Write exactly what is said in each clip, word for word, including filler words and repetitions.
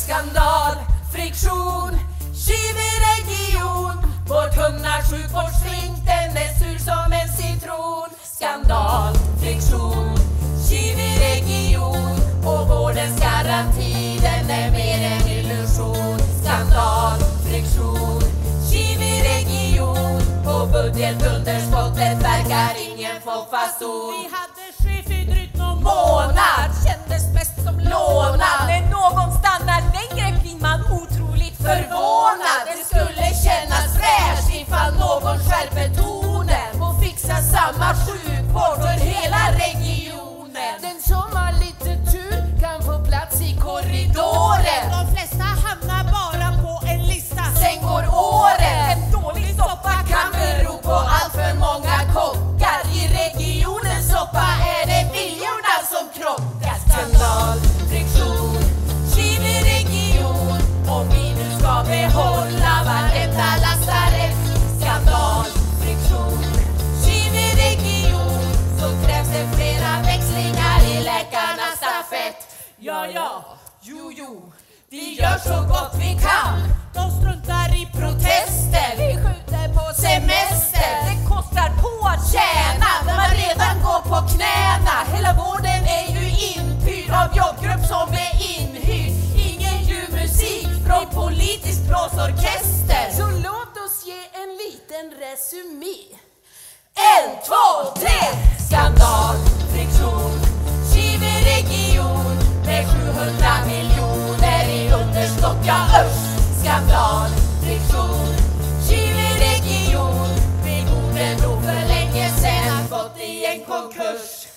Skandal, friktion, Kiwi-region. Vår tunna sjukvårdsfink, den är sur som en citron. Skandal, friktion, Kiwi-region. Och vårdens garanti, den är mer en illusion. Skandal, friktion, Kiwi-region. På budgetunderskottet verkar ingen få fason. Vi hade chef i drygt någon månad, kändes bäst som lånad. När någon stannar längre blir man otroligt Förvånad, det skulle kännas fräscht ifall någon skärper tonen och fixar samma sjukvård för hela regionen. Den som har lite tur kan få plats i korridoren. De flesta hamnar bara på en lista. Sen går åren. En dålig soppa Kan bero på allt för många kockar. I regionens soppa är det viljorna som krockar. Skandal, friktion, Kiwi-region. Om vi nu ska behålla varenda lasarett. Skandal, friktion, Kiwi-region. Så krävs det flera växlingar i läkarnas stafett. Ja, ja, Jo, jo, vi gör så gott vi kan. de struntar i Protester, vi skjuter på semester. Det kostar på att Tjäna när man redan går på knäna. Hela vården är ju inpyrd av jobbgrupp som är inhyrd. Ingen ljuv musik från politisk blåsorkester. Så låt oss ge en liten resumé. En, två, tre! Skandal, friktion, Kiwi-region. Med sjuhundra miljoner i underskott, ja usch. Skandal, friktion, Kiwi-region. Vi borde nog för länge sedan gått i en konkurs.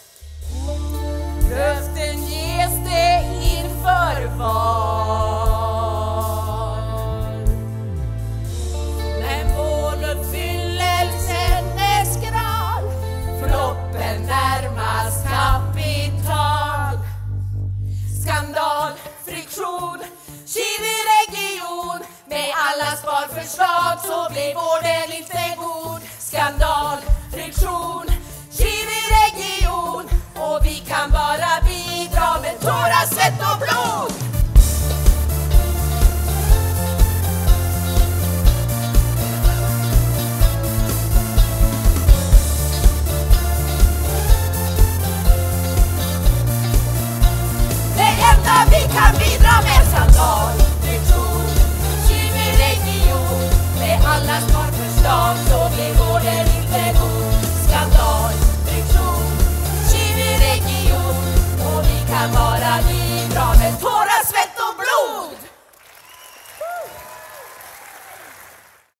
Löften ges det inför val. Men måluppfyllelsen är skral. Floppen närmast kapital. Skandal, friktion, Kiwi-region. Med alla sparförslag så blir vården inte